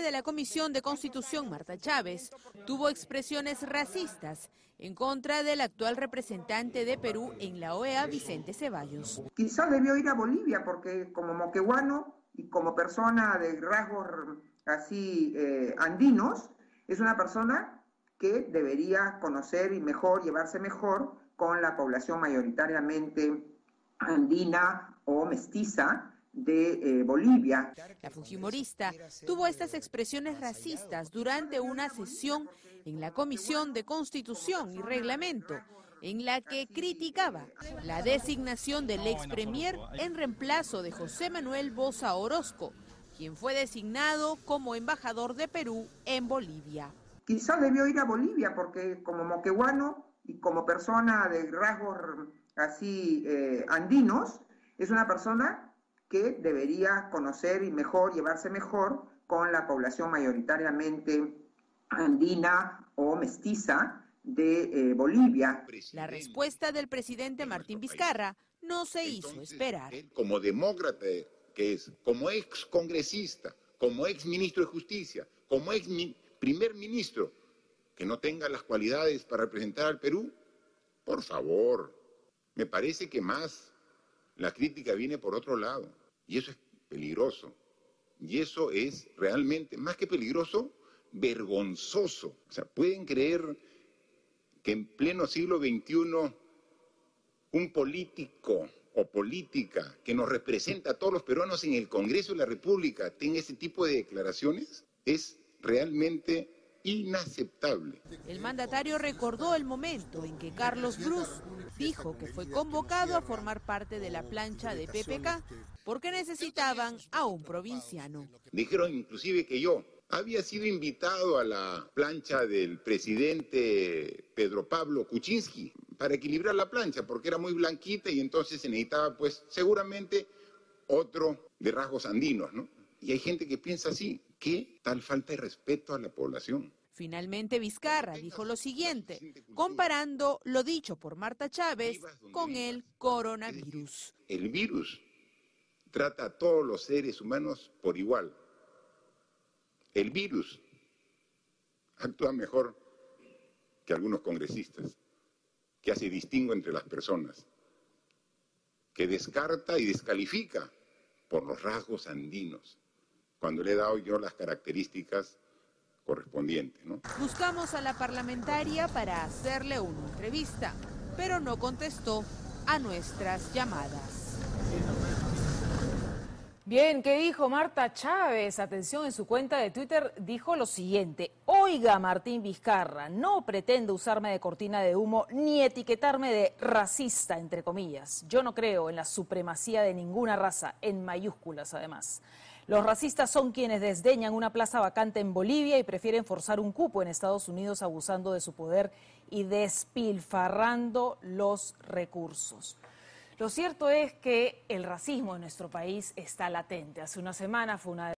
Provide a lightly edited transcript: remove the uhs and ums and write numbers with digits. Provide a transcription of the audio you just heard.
de la Comisión de Constitución, Marta Chávez, tuvo expresiones racistas en contra del actual representante de Perú en la OEA, Vicente Ceballos. Quizás debió ir a Bolivia porque como moqueguano y como persona de rasgos así andinos, es una persona que debería conocer y mejor, llevarse mejor con la población mayoritariamente andina o mestiza de Bolivia. La fujimorista tuvo estas expresiones racistas durante una sesión en la Comisión de Constitución y Reglamento, en la que criticaba la designación del ex premier en reemplazo de José Manuel Boza Orozco, quien fue designado como embajador de Perú en Bolivia. Quizás debió ir a Bolivia porque como moqueguano y como persona de rasgos así andinos, es una persona que debería conocer y mejor, llevarse mejor con la población mayoritariamente andina o mestiza de Bolivia. La respuesta del presidente Martín Vizcarra no se hizo esperar. Como demócrata que es, como ex congresista, como ex ministro de Justicia, como ex primer ministro, que no tenga las cualidades para representar al Perú, por favor, me parece que más la crítica viene por otro lado, y eso es peligroso, y eso es realmente, más que peligroso, vergonzoso. O sea, pueden creer que en pleno siglo XXI un político o política que nos representa a todos los peruanos en el Congreso de la República tenga ese tipo de declaraciones, es realmente inaceptable. El mandatario recordó el momento en que Carlos Bruce dijo que fue convocado a formar parte de la plancha de PPK porque necesitaban a un provinciano. Dijeron inclusive que yo había sido invitado a la plancha del presidente Pedro Pablo Kuczynski para equilibrar la plancha porque era muy blanquita y entonces se necesitaba pues seguramente otro de rasgos andinos, ¿no? Y hay gente que piensa así. ¿Qué tal falta de respeto a la población? Finalmente Vizcarra dijo lo siguiente, comparando lo dicho por Marta Chávez con el coronavirus. El virus trata a todos los seres humanos por igual. El virus actúa mejor que algunos congresistas, que hace distingo entre las personas, que descarta y descalifica por los rasgos andinos, cuando le he dado yo las características correspondientes, ¿no? Buscamos a la parlamentaria para hacerle una entrevista, pero no contestó a nuestras llamadas. Bien, ¿qué dijo Marta Chávez? Atención, en su cuenta de Twitter dijo lo siguiente: oiga, Martín Vizcarra, no pretendo usarme de cortina de humo ni etiquetarme de racista, entre comillas. Yo no creo en la supremacía de ninguna raza, en mayúsculas además. Los racistas son quienes desdeñan una plaza vacante en Bolivia y prefieren forzar un cupo en Estados Unidos abusando de su poder y despilfarrando los recursos. Lo cierto es que el racismo en nuestro país está latente. Hace una semana fue una